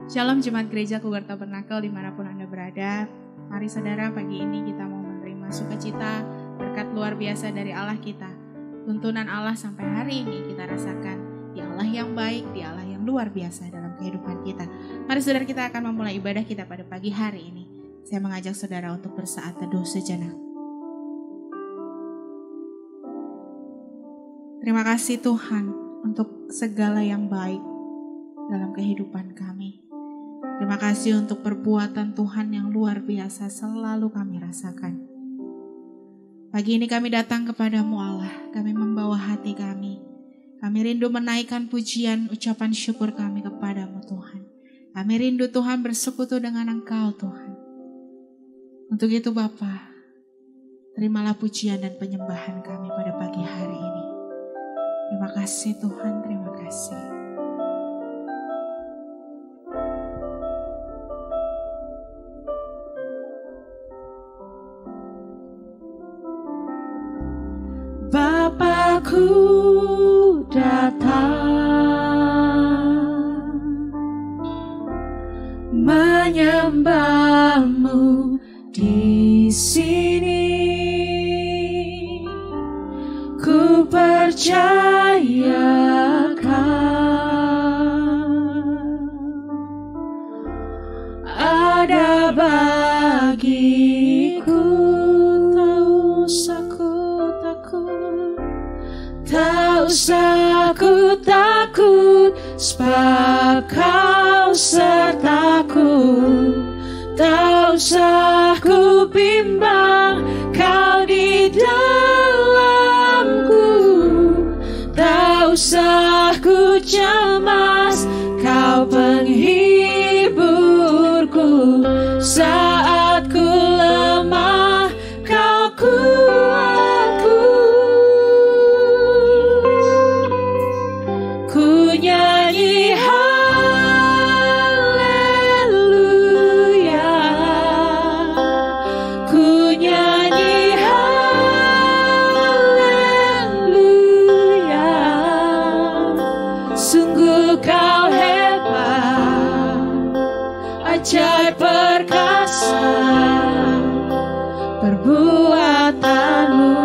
Shalom Jemaat Gereja Cougar Tabernakel dimanapun Anda berada. Mari saudara, pagi ini kita mau menerima sukacita, berkat luar biasa dari Allah kita. Tuntunan Allah sampai hari ini kita rasakan di Allah yang baik, di Allah yang luar biasa dalam kehidupan kita. Mari saudara, kita akan memulai ibadah kita pada pagi hari ini. Saya mengajak saudara untuk bersaat teduh sejenak. Terima kasih Tuhan untuk segala yang baik dalam kehidupan kami. Terima kasih untuk perbuatan Tuhan yang luar biasa selalu kami rasakan. Pagi ini kami datang kepadamu Allah, kami membawa hati kami. Kami rindu menaikkan pujian, ucapan syukur kami kepadamu Tuhan. Kami rindu Tuhan bersekutu dengan Engkau Tuhan. Untuk itu Bapa, terimalah pujian dan penyembahan kami pada pagi hari ini. Terima kasih Tuhan, terima kasih. Bapakku datang menyembahmu di sini. Ku percayakan ada bagiku. Tak usah ku takut, sebab Kau sertaku. Tak usah ku bimbang, Kau di dalamku. Tak usah ku cemas, Kau penghiburku. Saat ku lemah, Kau kuatku. Ku nyanyi haleluya, ku nyanyi haleluya. Sungguh Kau hebat, ajaib perkasa perbuatanmu.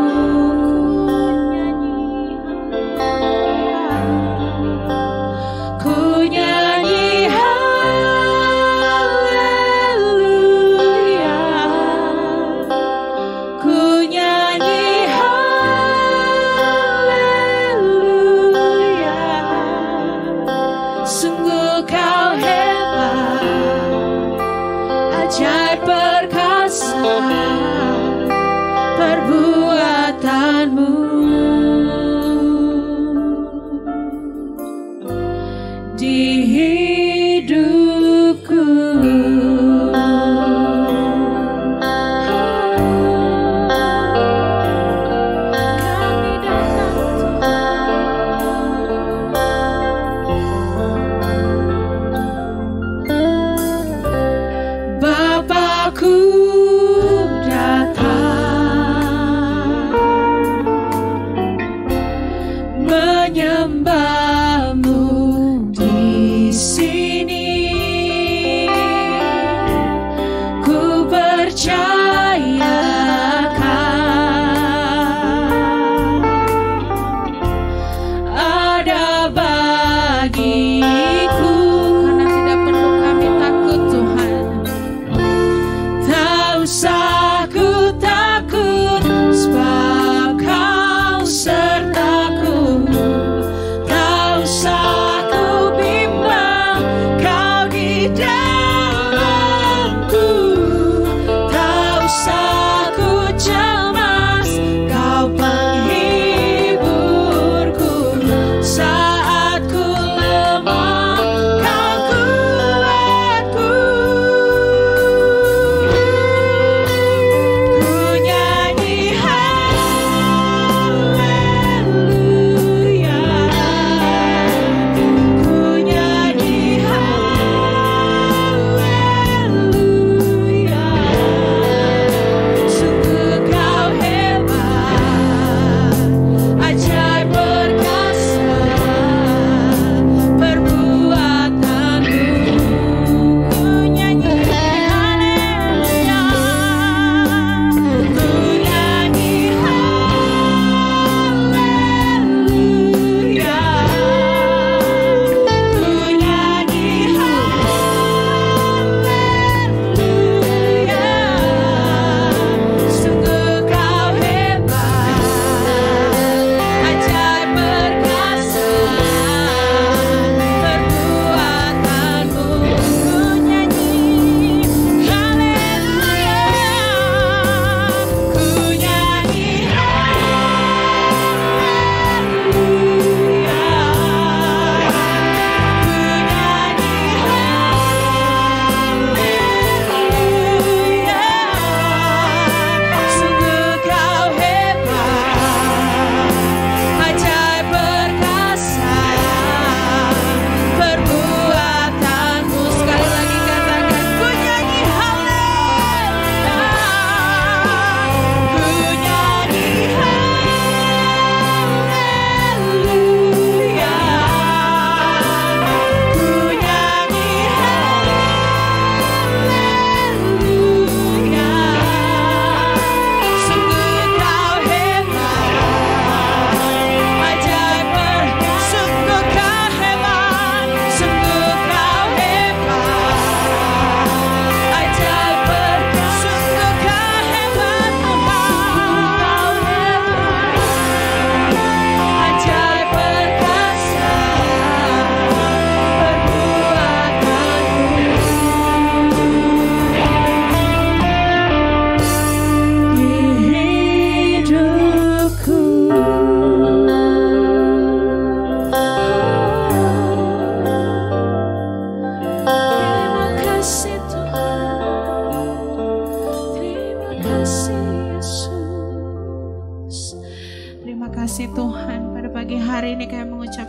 Perbuatanmu di hidupku. Kami datang Bapakku menyembahmu di sini.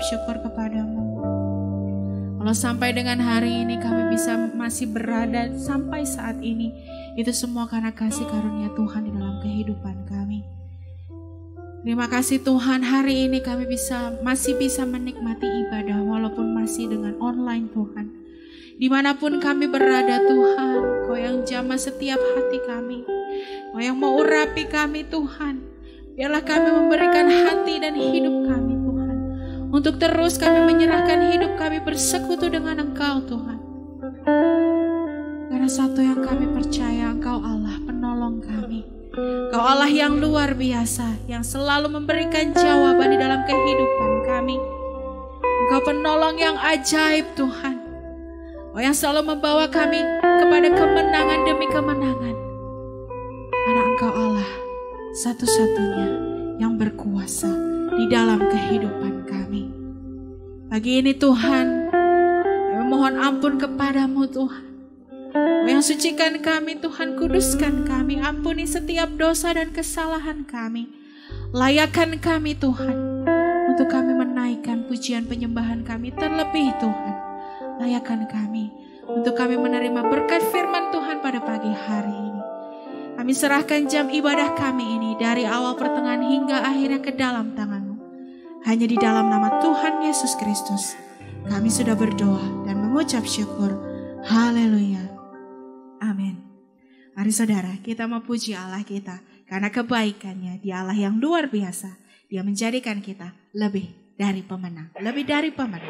syukur kepadamu. Kalau sampai dengan hari ini kami bisa masih berada sampai saat ini, itu semua karena kasih karunia Tuhan di dalam kehidupan kami. Terima kasih Tuhan, hari ini kami masih bisa menikmati ibadah walaupun masih dengan online Tuhan. Dimanapun kami berada Tuhan, Kau yang jamah setiap hati kami, Kau yang mau urapi kami Tuhan. Biarlah kami memberikan hati dan hidup kami Tuhan, untuk terus kami menyerahkan hidup kami bersekutu dengan Engkau Tuhan. Karena satu yang kami percaya, Engkau Allah penolong kami. Engkau Allah yang luar biasa, yang selalu memberikan jawaban di dalam kehidupan kami. Engkau penolong yang ajaib Tuhan. Engkau yang selalu membawa kami kepada kemenangan demi kemenangan. Karena Engkau Allah satu-satunya yang berkuasa di dalam kehidupan kami. Pagi ini Tuhan, kami mohon ampun kepadamu Tuhan. Yang sucikan kami Tuhan, kuduskan kami, ampuni setiap dosa dan kesalahan kami. Layakkan kami Tuhan, untuk kami menaikkan pujian penyembahan kami. Terlebih Tuhan, layakkan kami untuk kami menerima berkat firman Tuhan pada pagi hari ini. Kami serahkan jam ibadah kami ini dari awal pertengahan hingga akhirnya ke dalam tangan-Mu. Hanya di dalam nama Tuhan Yesus Kristus kami sudah berdoa dan mengucap syukur. Haleluya. Amin. Mari saudara, kita memuji Allah kita karena kebaikannya. Dia Allah yang luar biasa. Dia menjadikan kita lebih dari pemenang. Lebih dari pemenang.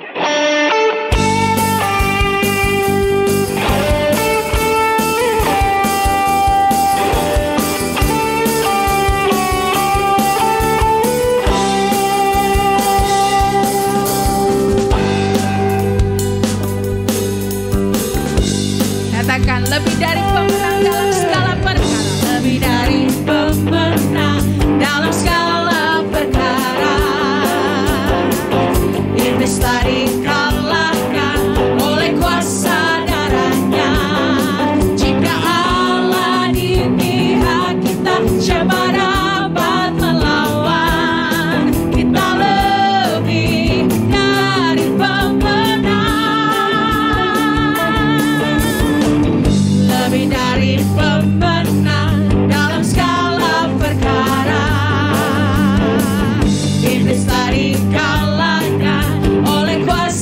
Katakan lebih dari pemenang dalam segala perkara. Lebih dari pemenang dalam segala perkara. Iblis tadi kalahkan oleh kuasa darahnya. Jika Allah di pihak kita, siapa dapat melawan? Kita lebih dari pemenang. Lebih dari pemenang dalam segala perkara. Iblis tadi kalahkan oleh kuasa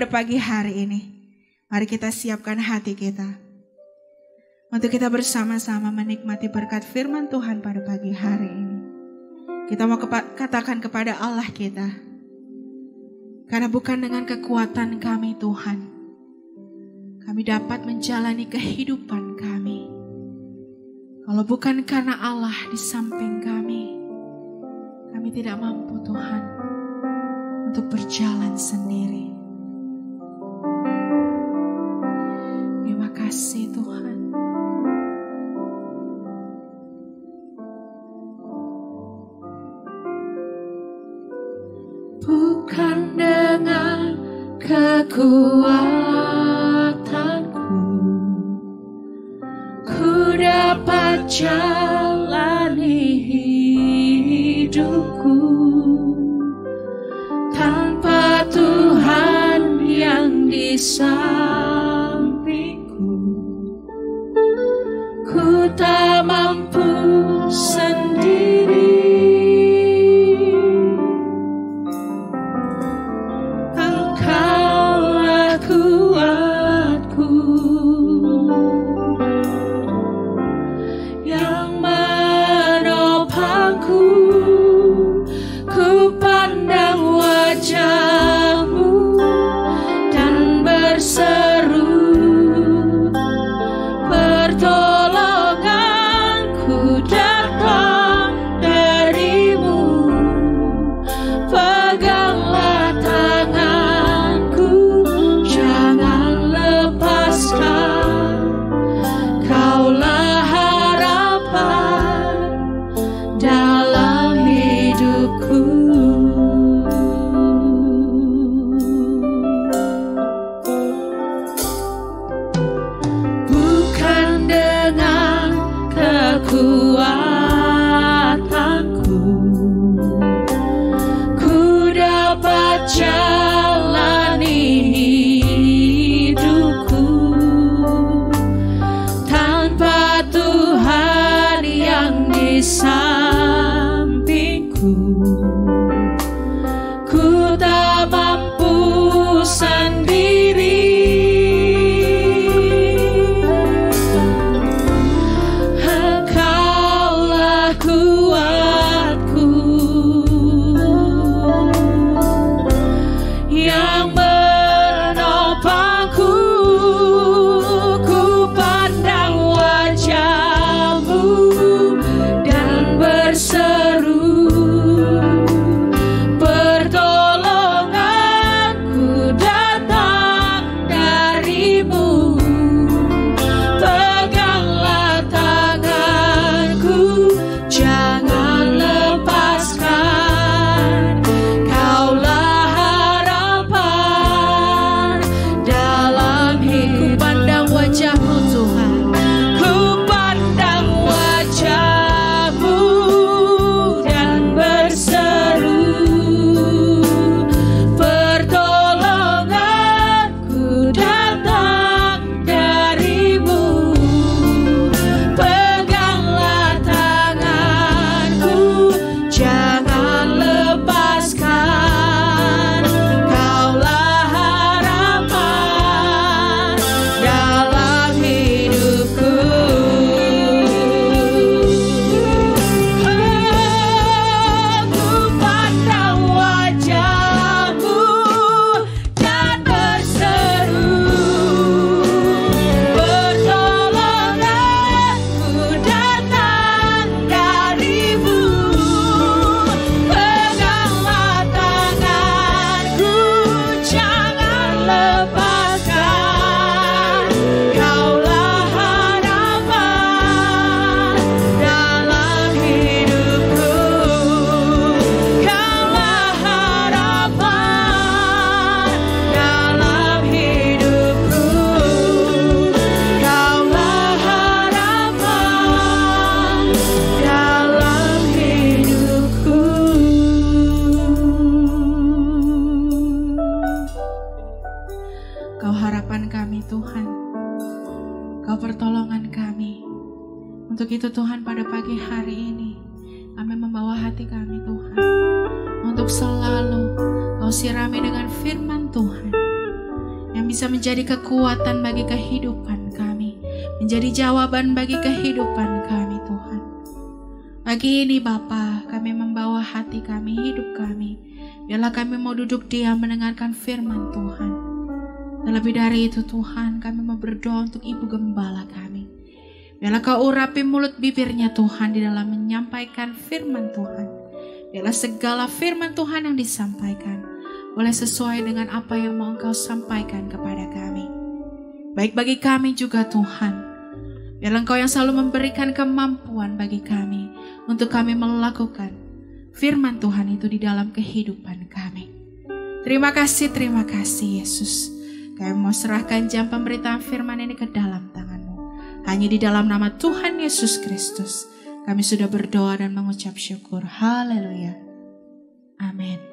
pada pagi hari ini, mari kita siapkan hati kita untuk kita bersama-sama menikmati berkat firman Tuhan pada pagi hari ini. Kita mau katakan kepada Allah kita, karena bukan dengan kekuatan kami Tuhan, kami dapat menjalani kehidupan kami. Kalau bukan karena Allah di samping kami tidak mampu Tuhan untuk berjalan sendiri. Terima kasih Tuhan. Bukan dengan kekuatanku ku dapat jalani hidupku, tanpa Tuhan yang di sampingku ku tak mampu sendiri. Engkaulah kuatku yang menopangku, ku pandang wajah-Mu dan berseru, pertolonganku datang dari-Mu. Peganglah tanganku, jangan lepaskan, Kaulah harapan dalam hidupku. Bukan dengan kekuatanku ku dapat jalani hidupku, tanpa Tuhan yang di sampingku ku tak mampu sendiri. Engkaulah kuatku yang menopangku, ku pandang wajah-Mu dan berseru, pertolonganku datang dari-Mu. Peganglah tanganku, jangan lepaskan, Kaulah harapan dalam hidup. Pandang wajah-Mu Tuhan, ku pandang wajah-Mu dan berseru, pertolonganku datang dari-Mu. Peganglah tanganku, jangan lepaskan, Kaulah harapan dalam hidupku. Ku pandang wajah-Mu dan berseru, pertolonganku datang dari-Mu. Peganglah tanganku, jangan lepaskan, Kaulah harapan dalam hidupku. Kaulah harapan dalam hidupku. Kaulah harapan dalam hidupku. Kau harapan kami Tuhan, Kau pertolongan kami. Untuk itu Tuhan, pada pagi hari ini kami membawa hati kami Tuhan, untuk selalu Kau sirami dengan firman Tuhan, bisa menjadi kekuatan bagi kehidupan kami, menjadi jawaban bagi kehidupan kami Tuhan. Pagi ini Bapa, kami membawa hati kami, hidup kami. Biarlah kami mau duduk diam mendengarkan firman Tuhan. Terlebih dari itu Tuhan, kami mau berdoa untuk Ibu Gembala kami. Biarlah Kau urapi mulut bibirnya Tuhan di dalam menyampaikan firman Tuhan. Biarlah segala firman Tuhan yang disampaikan boleh sesuai dengan apa yang mau Engkau sampaikan kepada kami. Baik bagi kami juga Tuhan. Biarlah Engkau yang selalu memberikan kemampuan bagi kami untuk kami melakukan firman Tuhan itu di dalam kehidupan kami. Terima kasih Yesus. Kami mau serahkan jam pemberitaan firman ini ke dalam tangan-Mu. Hanya di dalam nama Tuhan Yesus Kristus kami sudah berdoa dan mengucap syukur. Haleluya. Amin.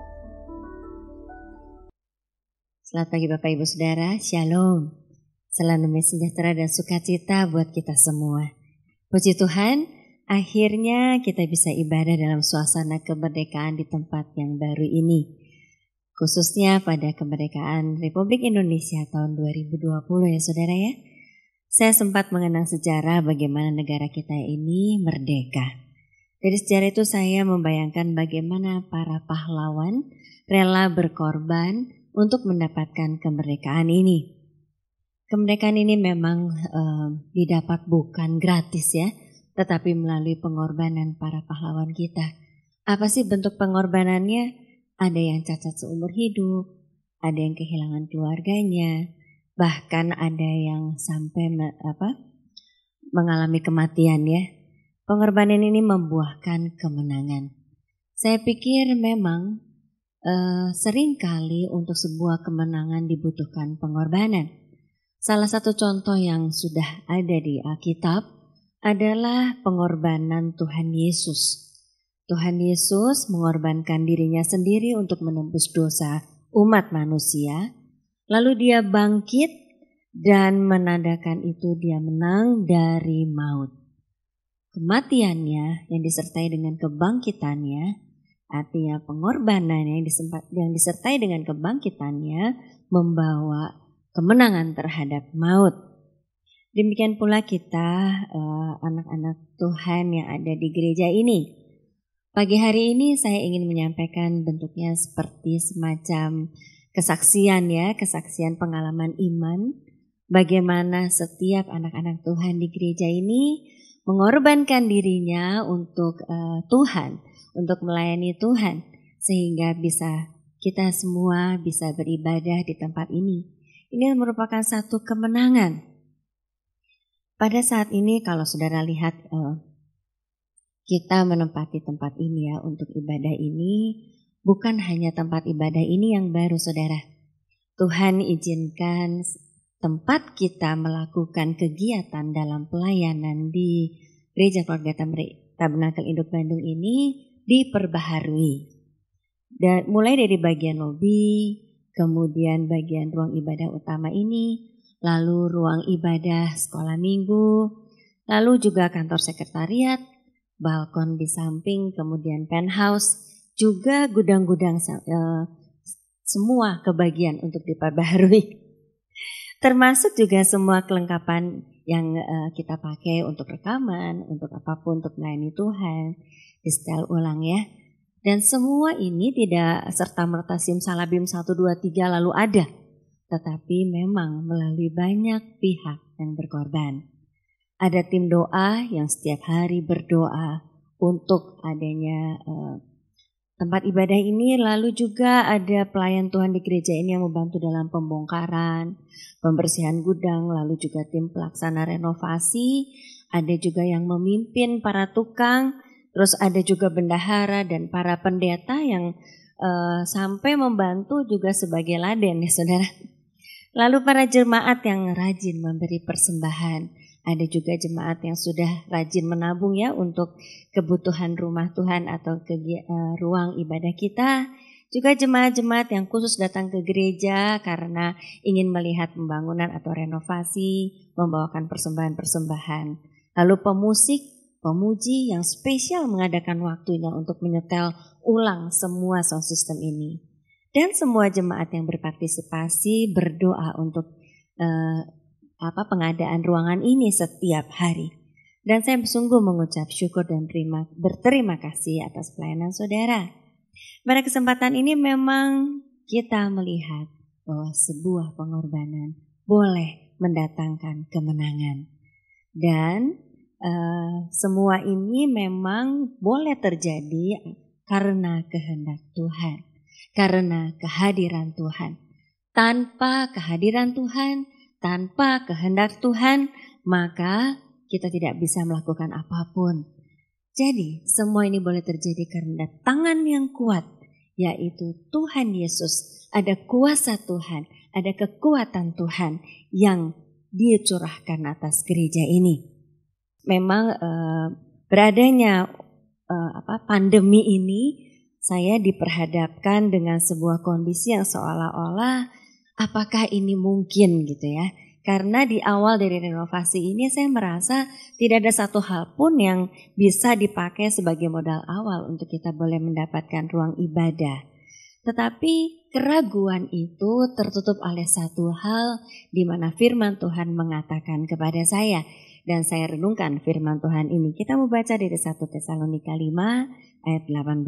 Selamat pagi Bapak Ibu Saudara, Shalom. Salam damai sejahtera dan sukacita buat kita semua. Puji Tuhan, akhirnya kita bisa ibadah dalam suasana kemerdekaan di tempat yang baru ini. Khususnya pada kemerdekaan Republik Indonesia tahun 2020 ya Saudara ya. Saya sempat mengenang sejarah bagaimana negara kita ini merdeka. Dari sejarah itu saya membayangkan bagaimana para pahlawan rela berkorban untuk mendapatkan kemerdekaan ini. Kemerdekaan ini memang didapat bukan gratis ya, tetapi melalui pengorbanan para pahlawan kita. Apa sih bentuk pengorbanannya? Ada yang cacat seumur hidup, ada yang kehilangan keluarganya, bahkan ada yang sampai mengalami kematian ya. Pengorbanan ini membuahkan kemenangan. Saya pikir memang seringkali untuk sebuah kemenangan dibutuhkan pengorbanan. Salah satu contoh yang sudah ada di Alkitab adalah pengorbanan Tuhan Yesus. Tuhan Yesus mengorbankan dirinya sendiri untuk menembus dosa umat manusia. Lalu dia bangkit dan menandakan itu dia menang dari maut. Kematiannya yang disertai dengan kebangkitannya, artinya pengorbanan yang disertai dengan kebangkitannya membawa kemenangan terhadap maut. Demikian pula kita anak-anak Tuhan yang ada di gereja ini. Pagi hari ini saya ingin menyampaikan bentuknya seperti semacam kesaksian ya, kesaksian pengalaman iman. Bagaimana setiap anak-anak Tuhan di gereja ini mengorbankan dirinya untuk Tuhan, untuk melayani Tuhan, sehingga kita semua bisa beribadah di tempat ini. Ini merupakan satu kemenangan. Pada saat ini kalau saudara lihat kita menempati tempat ini ya untuk ibadah ini, bukan hanya tempat ibadah ini yang baru saudara. Tuhan izinkan tempat kita melakukan kegiatan dalam pelayanan di Gereja Keluarga Tabernakel Induk Bandung ini diperbaharui. Dan mulai dari bagian lobi, kemudian bagian ruang ibadah utama ini, lalu ruang ibadah sekolah minggu, lalu juga kantor sekretariat, balkon di samping, kemudian penthouse, juga gudang-gudang semua kebagian untuk diperbaharui. Termasuk juga semua kelengkapan yang kita pakai untuk rekaman, untuk apapun, untuk melayani Tuhan, di setel ulang ya. Dan semua ini tidak serta-merta simsalabim 1, 2, 3 lalu ada. Tetapi memang melalui banyak pihak yang berkorban. Ada tim doa yang setiap hari berdoa untuk adanya tempat ibadah ini. Lalu juga ada pelayan Tuhan di gereja ini yang membantu dalam pembongkaran, pembersihan gudang, lalu juga tim pelaksana renovasi. Ada juga yang memimpin para tukang. Terus ada juga bendahara dan para pendeta yang sampai membantu juga sebagai laden ya saudara. Lalu para jemaat yang rajin memberi persembahan. Ada juga jemaat yang sudah rajin menabung ya untuk kebutuhan rumah Tuhan atau ruang ibadah kita. Juga jemaat-jemaat yang khusus datang ke gereja karena ingin melihat pembangunan atau renovasi, membawakan persembahan-persembahan. Lalu pemusik, pemuji yang spesial mengadakan waktunya untuk menyetel ulang semua sound system ini. Dan semua jemaat yang berpartisipasi berdoa untuk pengadaan ruangan ini setiap hari. Dan saya sungguh mengucap syukur dan berterima kasih atas pelayanan saudara. Pada kesempatan ini memang kita melihat bahwa sebuah pengorbanan boleh mendatangkan kemenangan. Dan semua ini memang boleh terjadi karena kehendak Tuhan, karena kehadiran Tuhan. Tanpa kehadiran Tuhan, tanpa kehendak Tuhan, maka kita tidak bisa melakukan apapun. Jadi semua ini boleh terjadi karena tangan yang kuat, yaitu Tuhan Yesus. Ada kuasa Tuhan, ada kekuatan Tuhan yang dicurahkan atas gereja ini. Memang beradanya pandemi ini, saya diperhadapkan dengan sebuah kondisi yang seolah-olah apakah ini mungkin gitu ya. Karena di awal dari renovasi ini saya merasa tidak ada satu hal pun yang bisa dipakai sebagai modal awal untuk kita boleh mendapatkan ruang ibadah. Tetapi keraguan itu tertutup oleh satu hal di mana firman Tuhan mengatakan kepada saya. Dan saya renungkan firman Tuhan ini. Kita mau baca dari 1 Tesalonika 5 ayat 18.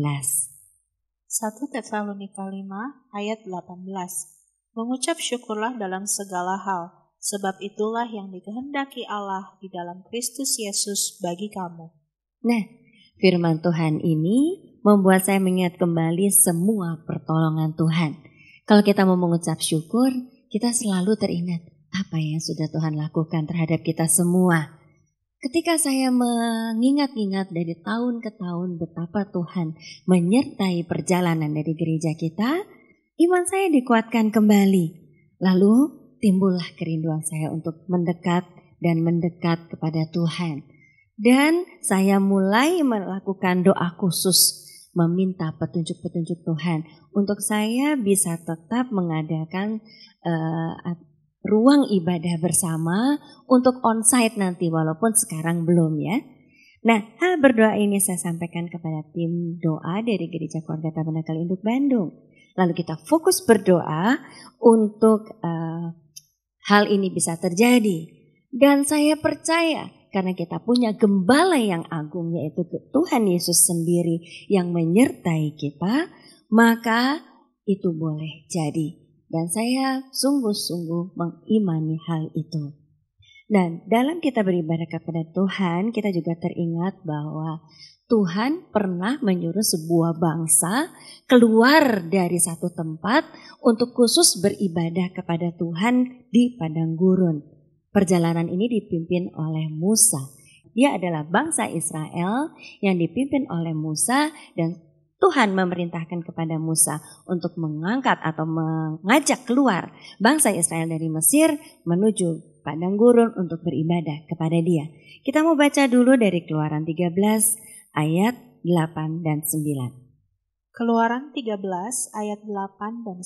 1 Tesalonika 5 ayat 18. Mengucap syukurlah dalam segala hal. Sebab itulah yang dikehendaki Allah di dalam Kristus Yesus bagi kamu. Nah, firman Tuhan ini membuat saya mengingat kembali semua pertolongan Tuhan. Kalau kita mau mengucap syukur, kita selalu teringat apa yang sudah Tuhan lakukan terhadap kita semua. Ketika saya mengingat-ingat dari tahun ke tahun betapa Tuhan menyertai perjalanan dari gereja kita, iman saya dikuatkan kembali. Lalu timbullah kerinduan saya untuk mendekat kepada Tuhan. Dan saya mulai melakukan doa khusus, meminta petunjuk-petunjuk Tuhan untuk saya bisa tetap mengadakan ruang ibadah bersama untuk onsite nanti, walaupun sekarang belum ya. Nah, hal berdoa ini saya sampaikan kepada tim doa dari Gereja Keluarga Tabernakel Induk Bandung. Lalu kita fokus berdoa untuk hal ini bisa terjadi. Dan saya percaya karena kita punya gembala yang agung, yaitu Tuhan Yesus sendiri yang menyertai kita, maka itu boleh jadi. Dan saya sungguh-sungguh mengimani hal itu. Dan dalam kita beribadah kepada Tuhan, kita juga teringat bahwa Tuhan pernah menyuruh sebuah bangsa keluar dari satu tempat untuk khusus beribadah kepada Tuhan di padang gurun. Perjalanan ini dipimpin oleh Musa. Dia adalah bangsa Israel yang dipimpin oleh Musa, dan Tuhan memerintahkan kepada Musa untuk mengangkat atau mengajak keluar bangsa Israel dari Mesir menuju padang gurun untuk beribadah kepada Dia. Kita mau baca dulu dari Keluaran 13 ayat 8 dan 9. Keluaran 13 ayat 8 dan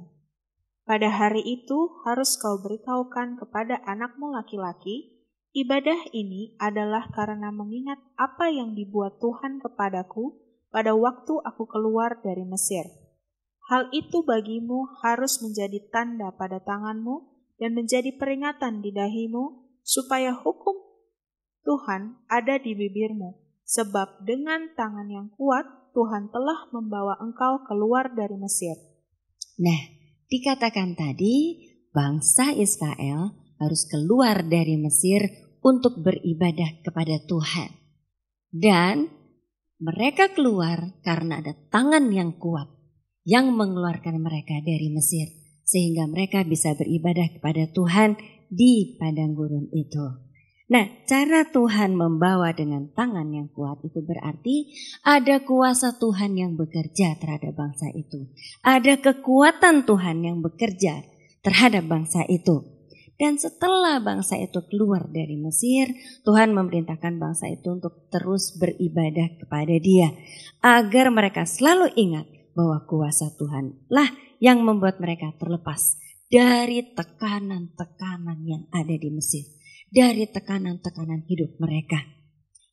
9. Pada hari itu harus kau beritahukan kepada anakmu laki-laki, ibadah ini adalah karena mengingat apa yang dibuat Tuhan kepadaku pada waktu aku keluar dari Mesir. Hal itu bagimu harus menjadi tanda pada tanganmu dan menjadi peringatan di dahimu, supaya hukum Tuhan ada di bibirmu. Sebab dengan tangan yang kuat Tuhan telah membawa engkau keluar dari Mesir. Nah, dikatakan tadi bangsa Israel harus keluar dari Mesir untuk beribadah kepada Tuhan. Dan mereka keluar karena ada tangan yang kuat yang mengeluarkan mereka dari Mesir. Sehingga mereka bisa beribadah kepada Tuhan di padang gurun itu. Nah, cara Tuhan membawa dengan tangan yang kuat itu berarti ada kuasa Tuhan yang bekerja terhadap bangsa itu. Ada kekuatan Tuhan yang bekerja terhadap bangsa itu. Dan setelah bangsa itu keluar dari Mesir, Tuhan memerintahkan bangsa itu untuk terus beribadah kepada Dia. Agar mereka selalu ingat bahwa kuasa Tuhanlah yang membuat mereka terlepas dari tekanan-tekanan yang ada di Mesir. Dari tekanan-tekanan hidup mereka.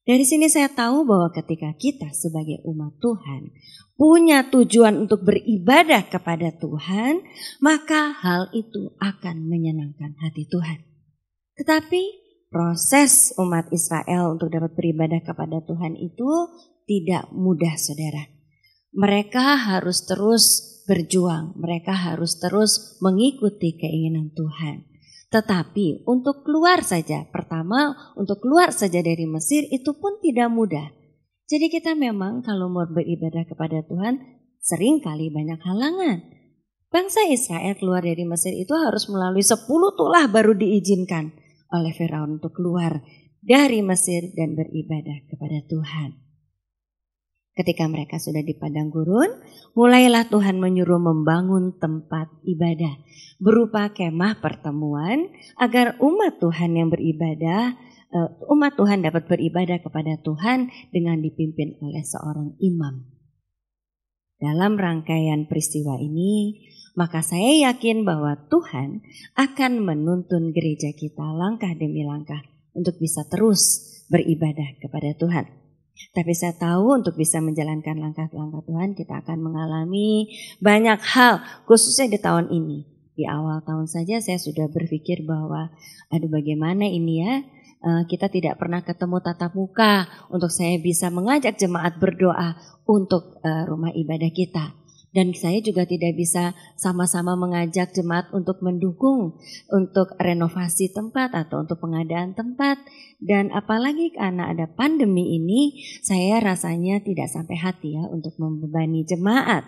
Dari sini saya tahu bahwa ketika kita sebagai umat Tuhan punya tujuan untuk beribadah kepada Tuhan, maka hal itu akan menyenangkan hati Tuhan. Tetapi proses umat Israel untuk dapat beribadah kepada Tuhan itu tidak mudah, saudara. Mereka harus terus berjuang, mereka harus terus mengikuti keinginan Tuhan. Tetapi untuk keluar saja, pertama untuk keluar saja dari Mesir itu pun tidak mudah. Jadi kita memang kalau mau beribadah kepada Tuhan sering kali banyak halangan. Bangsa Israel keluar dari Mesir itu harus melalui 10 tulah baru diizinkan oleh Firaun untuk keluar dari Mesir dan beribadah kepada Tuhan. Ketika mereka sudah di padang gurun, mulailah Tuhan menyuruh membangun tempat ibadah berupa kemah pertemuan agar umat Tuhan yang beribadah, umat Tuhan dapat beribadah kepada Tuhan dengan dipimpin oleh seorang imam. Dalam rangkaian peristiwa ini, maka saya yakin bahwa Tuhan akan menuntun gereja kita langkah demi langkah untuk bisa terus beribadah kepada Tuhan. Tapi saya tahu untuk bisa menjalankan langkah-langkah Tuhan kita akan mengalami banyak hal, khususnya di tahun ini. Di awal tahun saja saya sudah berpikir bahwa aduh bagaimana ini ya, kita tidak pernah ketemu tatap muka untuk saya bisa mengajak jemaat berdoa untuk rumah ibadah kita. Dan saya juga tidak bisa sama-sama mengajak jemaat untuk mendukung untuk renovasi tempat atau untuk pengadaan tempat. Dan apalagi karena ada pandemi ini, saya rasanya tidak sampai hati ya untuk membebani jemaat.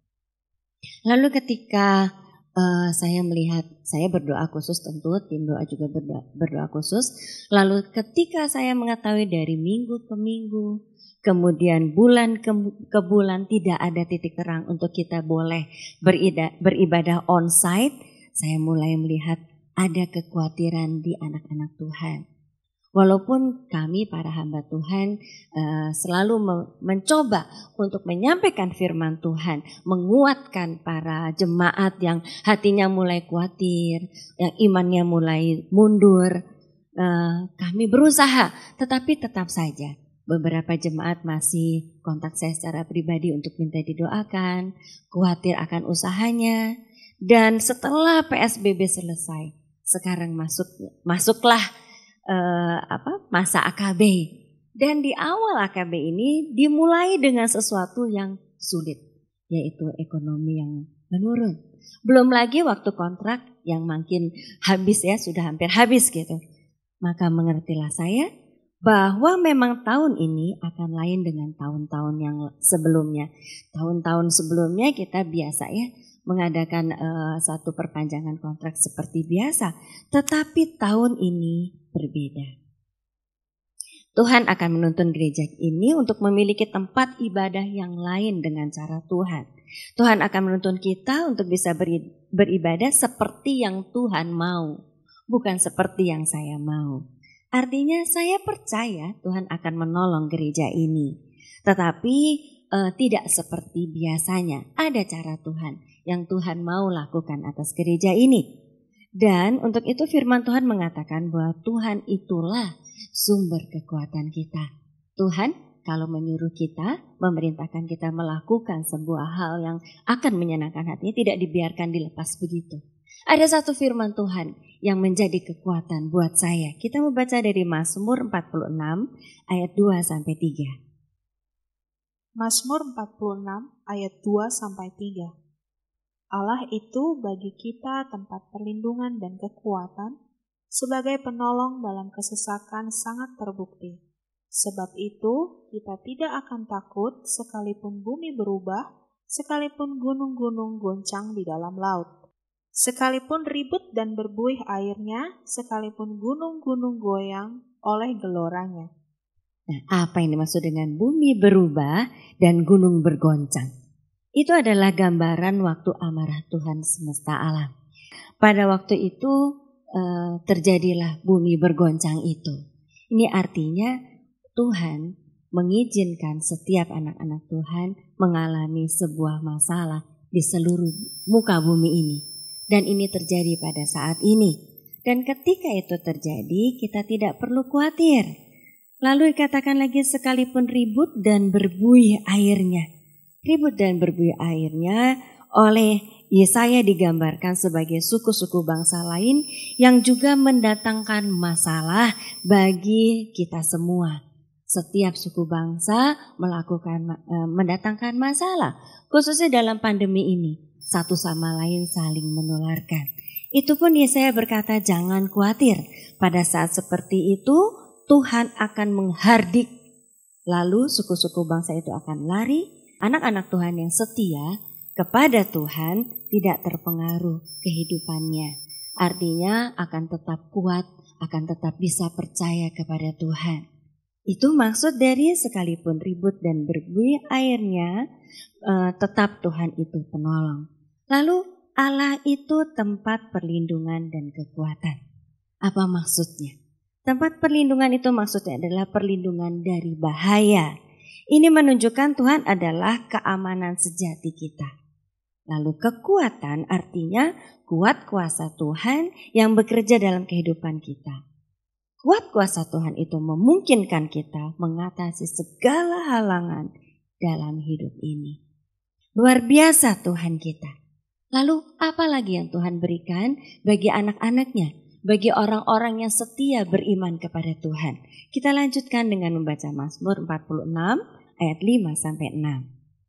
Lalu ketika saya melihat, saya berdoa khusus tentu, tim doa juga berdoa khusus. Lalu ketika saya mengetahui dari minggu ke minggu, kemudian bulan ke bulan tidak ada titik terang untuk kita boleh beribadah on-site, saya mulai melihat ada kekhawatiran di anak-anak Tuhan. Walaupun kami para hamba Tuhan selalu mencoba untuk menyampaikan firman Tuhan, menguatkan para jemaat yang hatinya mulai khawatir, yang imannya mulai mundur, kami berusaha, tetapi tetap saja beberapa jemaat masih kontak saya secara pribadi untuk minta didoakan, khawatir akan usahanya. Dan setelah PSBB selesai, sekarang masuklah masa AKB. Dan di awal AKB ini dimulai dengan sesuatu yang sulit, yaitu ekonomi yang menurun. Belum lagi waktu kontrak yang makin habis ya, sudah hampir habis gitu. Maka mengertilah saya bahwa memang tahun ini akan lain dengan tahun-tahun yang sebelumnya. Tahun-tahun sebelumnya kita biasa ya mengadakan satu perpanjangan kontrak seperti biasa. Tetapi tahun ini berbeda. Tuhan akan menuntun gereja ini untuk memiliki tempat ibadah yang lain dengan cara Tuhan. Tuhan akan menuntun kita untuk bisa beribadah seperti yang Tuhan mau, bukan seperti yang saya mau. Artinya saya percaya Tuhan akan menolong gereja ini. Tetapi tidak seperti biasanya. Ada cara Tuhan yang Tuhan mau lakukan atas gereja ini. Dan untuk itu firman Tuhan mengatakan bahwa Tuhan itulah sumber kekuatan kita. Tuhan kalau menyuruh kita, memerintahkan kita melakukan sebuah hal yang akan menyenangkan hatinya, tidak dibiarkan dilepas begitu. Ada satu firman Tuhan yang menjadi kekuatan buat saya. Kita membaca dari Mazmur 46 ayat 2-3. Mazmur 46 ayat 2-3. Allah itu bagi kita tempat perlindungan dan kekuatan, sebagai penolong dalam kesesakan sangat terbukti. Sebab itu kita tidak akan takut sekalipun bumi berubah, sekalipun gunung-gunung goncang di dalam laut. Sekalipun ribut dan berbuih airnya, sekalipun gunung-gunung goyang oleh geloranya. Nah, apa yang dimaksud dengan bumi berubah dan gunung bergoncang? Itu adalah gambaran waktu amarah Tuhan semesta alam. Pada waktu itu terjadilah bumi bergoncang itu. Ini artinya Tuhan mengizinkan setiap anak-anak Tuhan mengalami sebuah masalah di seluruh muka bumi ini. Dan ini terjadi pada saat ini. Dan ketika itu terjadi, kita tidak perlu khawatir. Lalu dikatakan lagi sekalipun ribut dan berbuih airnya. Ribut dan berbuih airnya oleh Yesaya digambarkan sebagai suku-suku bangsa lain yang juga mendatangkan masalah bagi kita semua. Setiap suku bangsa mendatangkan masalah, khususnya dalam pandemi ini. Satu sama lain saling menularkan. Itu pun Yesaya berkata, jangan khawatir. Pada saat seperti itu Tuhan akan menghardik. Lalu suku-suku bangsa itu akan lari. Anak-anak Tuhan yang setia kepada Tuhan tidak terpengaruh kehidupannya. Artinya akan tetap kuat, akan tetap bisa percaya kepada Tuhan. Itu maksud dari sekalipun ribut dan berbuih airnya, tetap Tuhan itu penolong. Lalu Allah itu tempat perlindungan dan kekuatan. Apa maksudnya? Tempat perlindungan itu maksudnya adalah perlindungan dari bahaya. Ini menunjukkan Tuhan adalah keamanan sejati kita. Lalu kekuatan artinya kuat kuasa Tuhan yang bekerja dalam kehidupan kita. Kuat kuasa Tuhan itu memungkinkan kita mengatasi segala halangan dalam hidup ini. Luar biasa Tuhan kita. Lalu apa lagi yang Tuhan berikan bagi anak-anaknya, bagi orang-orang yang setia beriman kepada Tuhan? Kita lanjutkan dengan membaca Mazmur 46 ayat 5 sampai 6.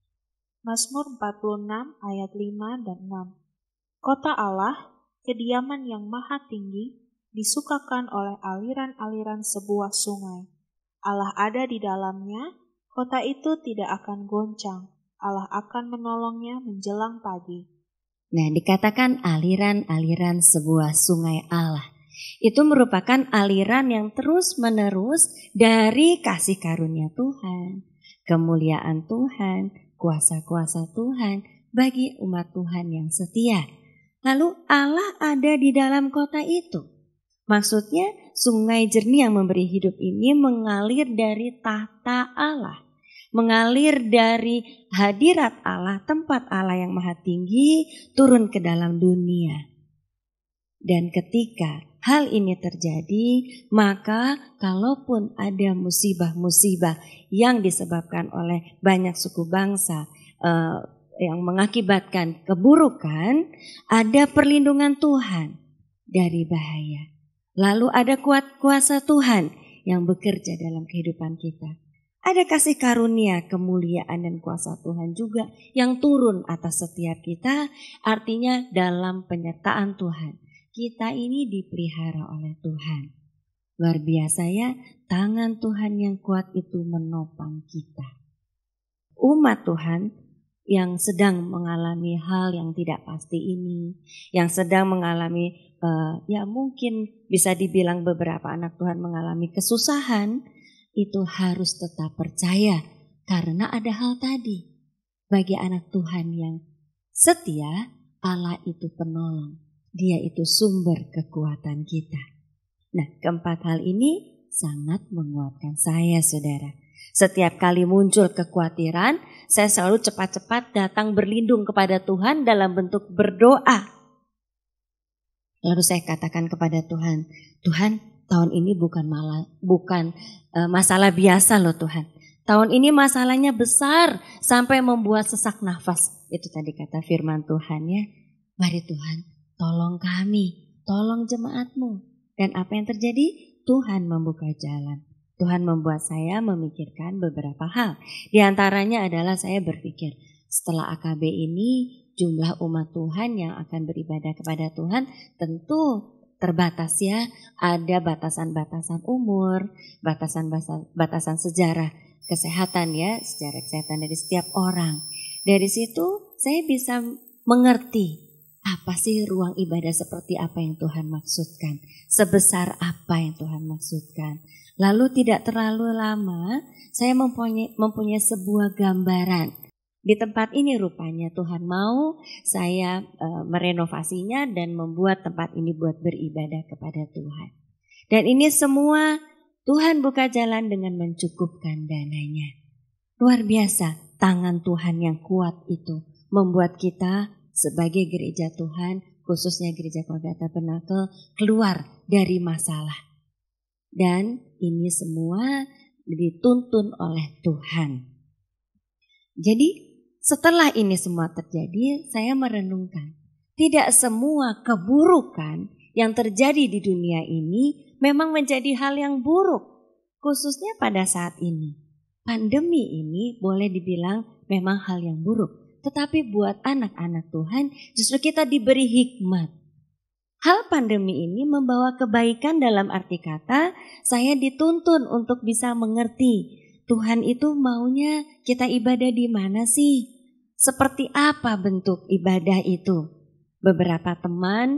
Mazmur 46 ayat 5 dan 6. Kota Allah, kediaman yang maha tinggi, disukakan oleh aliran-aliran sebuah sungai. Allah ada di dalamnya, kota itu tidak akan goncang. Allah akan menolongnya menjelang pagi. Nah, dikatakan aliran-aliran sebuah sungai Allah. Itu merupakan aliran yang terus-menerus dari kasih karunia Tuhan, kemuliaan Tuhan, kuasa-kuasa Tuhan bagi umat Tuhan yang setia. Lalu Allah ada di dalam kota itu. Maksudnya sungai jernih yang memberi hidup ini mengalir dari tahta Allah. Mengalir dari hadirat Allah, tempat Allah yang maha tinggi turun ke dalam dunia. Dan ketika hal ini terjadi, maka kalaupun ada musibah-musibah yang disebabkan oleh banyak suku bangsa yang mengakibatkan keburukan, ada perlindungan Tuhan dari bahaya. Lalu ada kuat kuasa Tuhan yang bekerja dalam kehidupan kita. Ada kasih karunia, kemuliaan dan kuasa Tuhan juga yang turun atas setiap kita. Artinya dalam penyertaan Tuhan, kita ini dipelihara oleh Tuhan. Luar biasa ya, tangan Tuhan yang kuat itu menopang kita. Umat Tuhan yang sedang mengalami hal yang tidak pasti ini, yang sedang mengalami ya mungkin bisa dibilang beberapa anak Tuhan mengalami kesusahan, itu harus tetap percaya karena ada hal tadi. Bagi anak Tuhan yang setia, Allah itu penolong. Dia itu sumber kekuatan kita. Nah, keempat hal ini sangat menguatkan saya, saudara. Setiap kali muncul kekhawatiran, saya selalu cepat-cepat datang berlindung kepada Tuhan dalam bentuk berdoa. Lalu saya katakan kepada Tuhan, Tuhan, tahun ini bukan masalah biasa loh Tuhan. Tahun ini masalahnya besar sampai membuat sesak nafas. Itu tadi kata firman Tuhan ya. Mari Tuhan, tolong kami, tolong jemaat-Mu. Dan apa yang terjadi? Tuhan membuka jalan. Tuhan membuat saya memikirkan beberapa hal. Di antaranya adalah saya berpikir, setelah AKB ini jumlah umat Tuhan yang akan beribadah kepada Tuhan tentu terbatas ya. Ada batasan-batasan umur, batasan sejarah kesehatan ya, sejarah kesehatan dari setiap orang. Dari situ saya bisa mengerti apa sih ruang ibadah seperti apa yang Tuhan maksudkan, sebesar apa yang Tuhan maksudkan. Lalu tidak terlalu lama saya mempunyai sebuah gambaran. Di tempat ini rupanya Tuhan mau saya merenovasinya dan membuat tempat ini buat beribadah kepada Tuhan. Dan ini semua Tuhan buka jalan dengan mencukupkan dananya. Luar biasa, tangan Tuhan yang kuat itu membuat kita sebagai gereja Tuhan, khususnya gereja Keluarga Tabernakel, keluar dari masalah. Dan ini semua dituntun oleh Tuhan. Jadi setelah ini semua terjadi, saya merenungkan, tidak semua keburukan yang terjadi di dunia ini memang menjadi hal yang buruk, khususnya pada saat ini. Pandemi ini boleh dibilang memang hal yang buruk, tetapi buat anak-anak Tuhan justru kita diberi hikmat. Hal pandemi ini membawa kebaikan dalam arti kata, saya dituntun untuk bisa mengerti Tuhan itu maunya kita ibadah di mana sih? Seperti apa bentuk ibadah itu? Beberapa teman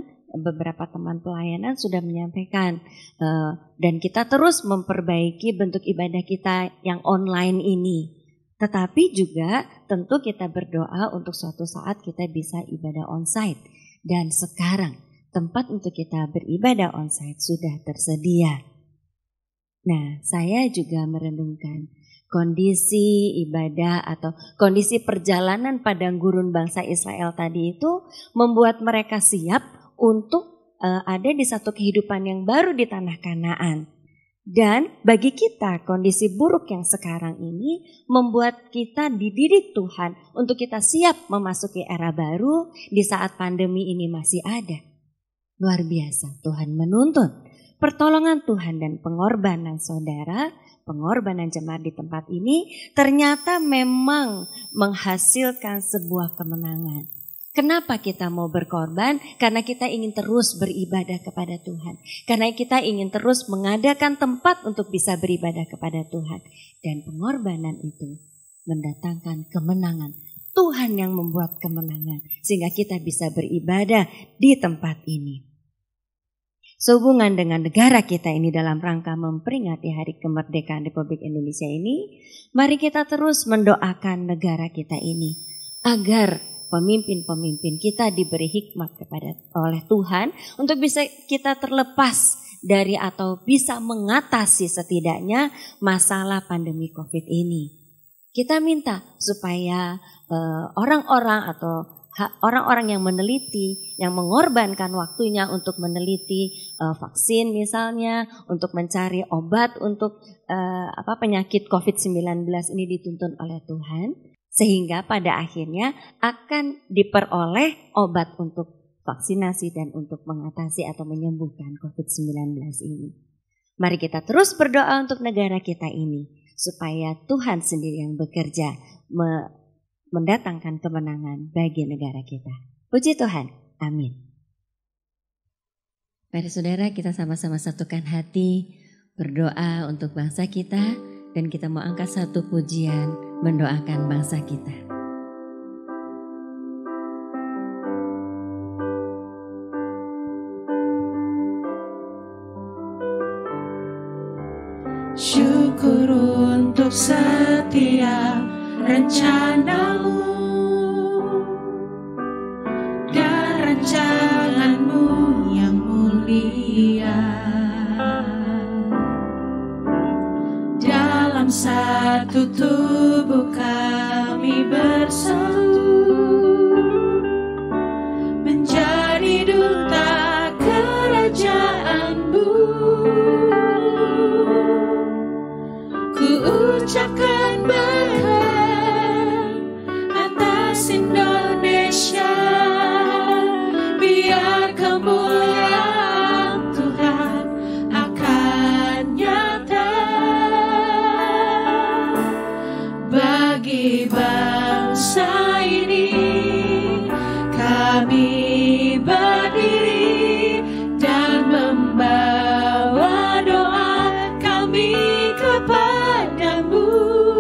pelayanan sudah menyampaikan dan kita terus memperbaiki bentuk ibadah kita yang online ini. Tetapi juga tentu kita berdoa untuk suatu saat kita bisa ibadah onsite. Dan sekarang tempat untuk kita beribadah onsite sudah tersedia. Nah, saya juga merenungkan kondisi ibadah atau kondisi perjalanan padang gurun bangsa Israel tadi itu membuat mereka siap untuk ada di satu kehidupan yang baru di tanah Kanaan. Dan bagi kita kondisi buruk yang sekarang ini membuat kita dididik Tuhan untuk kita siap memasuki era baru di saat pandemi ini masih ada. Luar biasa, Tuhan menuntun pertolongan Tuhan dan pengorbanan saudara, pengorbanan jemaat di tempat ini ternyata memang menghasilkan sebuah kemenangan. Kenapa kita mau berkorban? Karena kita ingin terus beribadah kepada Tuhan. Karena kita ingin terus mengadakan tempat untuk bisa beribadah kepada Tuhan. Dan pengorbanan itu mendatangkan kemenangan. Tuhan yang membuat kemenangan sehingga kita bisa beribadah di tempat ini. Sehubungan dengan negara kita ini dalam rangka memperingati Hari Kemerdekaan Republik Indonesia ini, mari kita terus mendoakan negara kita ini agar pemimpin-pemimpin kita diberi hikmat oleh Tuhan untuk bisa kita terlepas dari atau bisa mengatasi setidaknya masalah pandemi COVID ini. Kita minta supaya orang-orang yang meneliti, yang mengorbankan waktunya untuk meneliti vaksin misalnya, untuk mencari obat untuk penyakit COVID-19 ini dituntun oleh Tuhan. Sehingga pada akhirnya akan diperoleh obat untuk vaksinasi dan untuk mengatasi atau menyembuhkan COVID-19 ini. Mari kita terus berdoa untuk negara kita ini, supaya Tuhan sendiri yang bekerja mendatangkan kemenangan bagi negara kita. Puji Tuhan, amin. Mari saudara, kita sama-sama satukan hati berdoa untuk bangsa kita, dan kita mau angkat satu pujian mendoakan bangsa kita. Syukur untuk setiap rencanamu dan rancanganmu yang mulia. Dalam satu tubuh kami bersatu menjadi duta kerajaan-Mu. Ku ucapkan berkat atas Indonesia, biar kemuliaan Tuhan akan nyata bagi bangsa ini. Kami berdiri dan membawa doa kami kepadamu.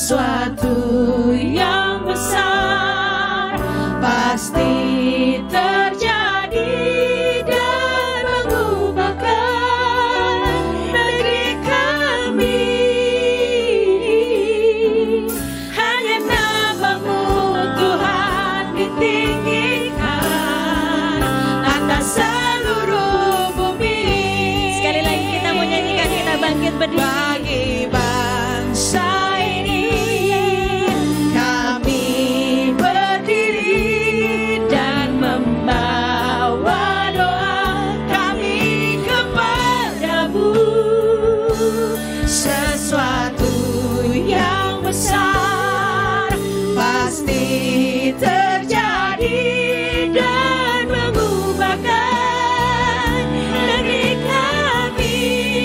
sesuatu yang besar pasti terjadi dan mengubahkan negeri kami. Hanya nama-Mu Tuhan ditinggikan atas seluruh bumi. Sekali lagi kita mau nyanyikan, kita bangkit berdiri. Bagi bangsa ini kami berdiri dan membawa doa kami kepadamu. Sesuatu yang besar pasti terjadi dan mengubahkan negeri kami.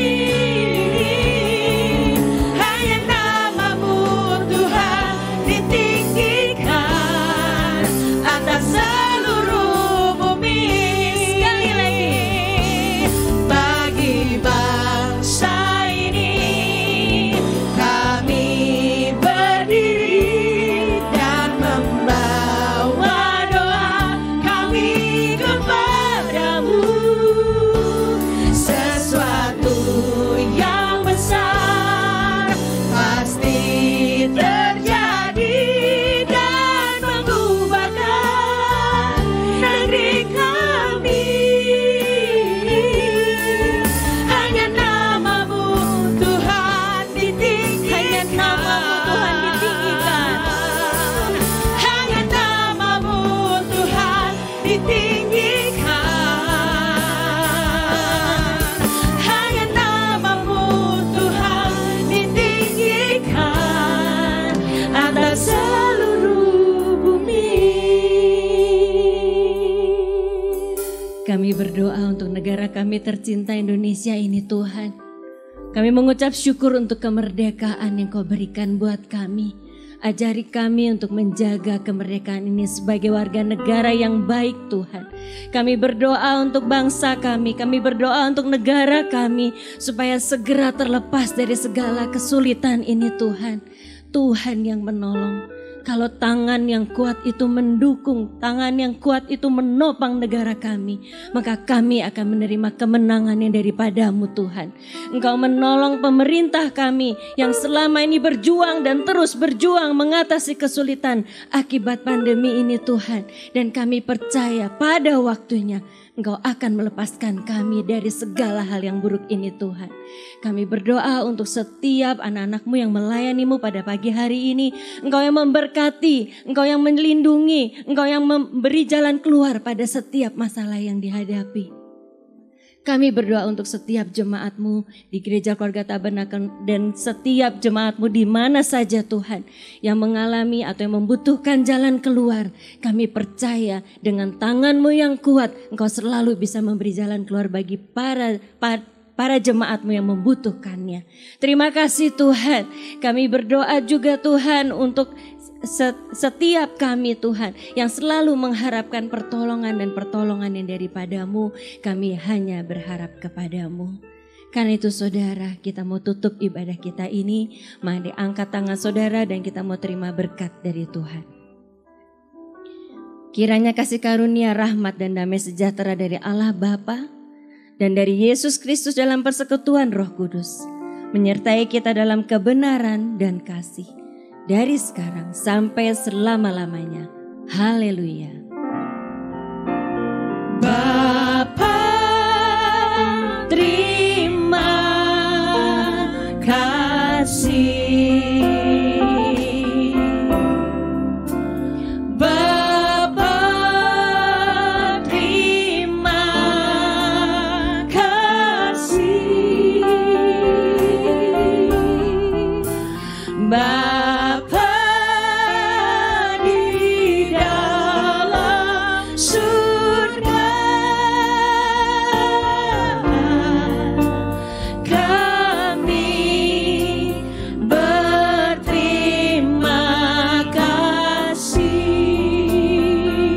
Hanya nama-Mu Tuhan ditinggikan atas seluruh bumi. Sekali lagi, bagi bangsa ini kami berdiri dan membawa doa kami kepadamu. Sesuatu yang besar pasti terjadi dan mengubahkan negeri kami. Hanya nama-Mu Tuhan ditinggikan. Hanya nama-Mu Tuhan ditinggikan. Hanya nama-Mu Tuhan ditinggikan atas seluruh bumi. Kami berdoa untuk negara kami tercinta Indonesia ini Tuhan. Kami mengucap syukur untuk kemerdekaan yang Kau berikan buat kami. Ajari kami untuk menjaga kemerdekaan ini sebagai warga negara yang baik Tuhan. Kami berdoa untuk bangsa kami berdoa untuk negara kami supaya segera terlepas dari segala kesulitan ini Tuhan. Tuhan yang menolong. Kalau tangan yang kuat itu mendukung, tangan yang kuat itu menopang negara kami, maka kami akan menerima kemenangan yang daripada-Mu Tuhan. Engkau menolong pemerintah kami yang selama ini berjuang dan terus berjuang mengatasi kesulitan akibat pandemi ini Tuhan. Dan kami percaya pada waktunya Engkau akan melepaskan kami dari segala hal yang buruk ini Tuhan. Kami berdoa untuk setiap anak-anak-Mu yang melayani-Mu pada pagi hari ini. Engkau yang memberkati, Engkau yang melindungi, Engkau yang memberi jalan keluar pada setiap masalah yang dihadapi. Kami berdoa untuk setiap jemaat-Mu di Gereja Keluarga Tabernakel dan setiap jemaat-Mu di mana saja Tuhan yang mengalami atau yang membutuhkan jalan keluar. Kami percaya dengan tangan-Mu yang kuat Engkau selalu bisa memberi jalan keluar bagi para jemaat-Mu yang membutuhkannya. Terima kasih Tuhan. Kami berdoa juga Tuhan untuk setiap kami Tuhan yang selalu mengharapkan pertolongan dan pertolongan yang daripada-Mu. Kami hanya berharap kepada-Mu. Karena itu saudara, kita mau tutup ibadah kita ini. Mari angkat tangan saudara dan kita mau terima berkat dari Tuhan. Kiranya kasih karunia, rahmat dan damai sejahtera dari Allah Bapa dan dari Yesus Kristus dalam persekutuan Roh Kudus menyertai kita dalam kebenaran dan kasih dari sekarang sampai selama-lamanya. Haleluya. Bapa, terima kasih. Bapa, terima kasih. Bapa di dalam surga, kami berterima kasih.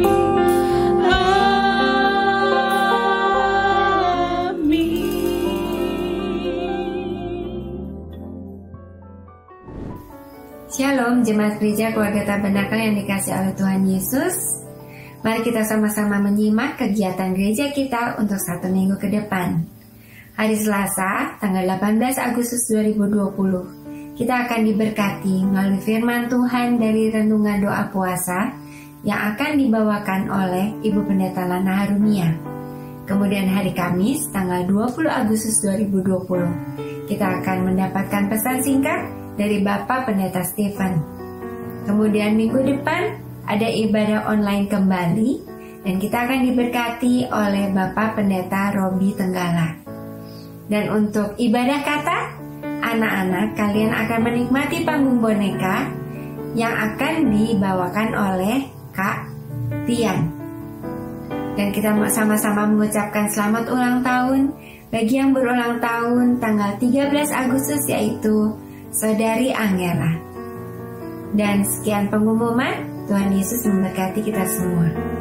Amin. Shalom jemaat gereja keluarga tabernakel yang dikasihi oleh Tuhan Yesus. Mari kita sama-sama menyimak kegiatan gereja kita untuk 1 minggu ke depan. Hari Selasa, tanggal 18 Agustus 2020, kita akan diberkati melalui firman Tuhan dari renungan doa puasa yang akan dibawakan oleh Ibu Pendeta Lana Harunia. Kemudian hari Kamis, tanggal 20 Agustus 2020, kita akan mendapatkan pesan singkat dari Bapak Pendeta Stephen. Kemudian minggu depan ada ibadah online kembali dan kita akan diberkati oleh Bapak Pendeta Robi Tenggala. Dan untuk ibadah kata, anak-anak kalian akan menikmati panggung boneka yang akan dibawakan oleh Kak Tian. Dan kita sama-sama mengucapkan selamat ulang tahun bagi yang berulang tahun tanggal 13 Agustus yaitu Saudari Angela. Dan sekian pengumuman, Tuhan Yesus memberkati kita semua.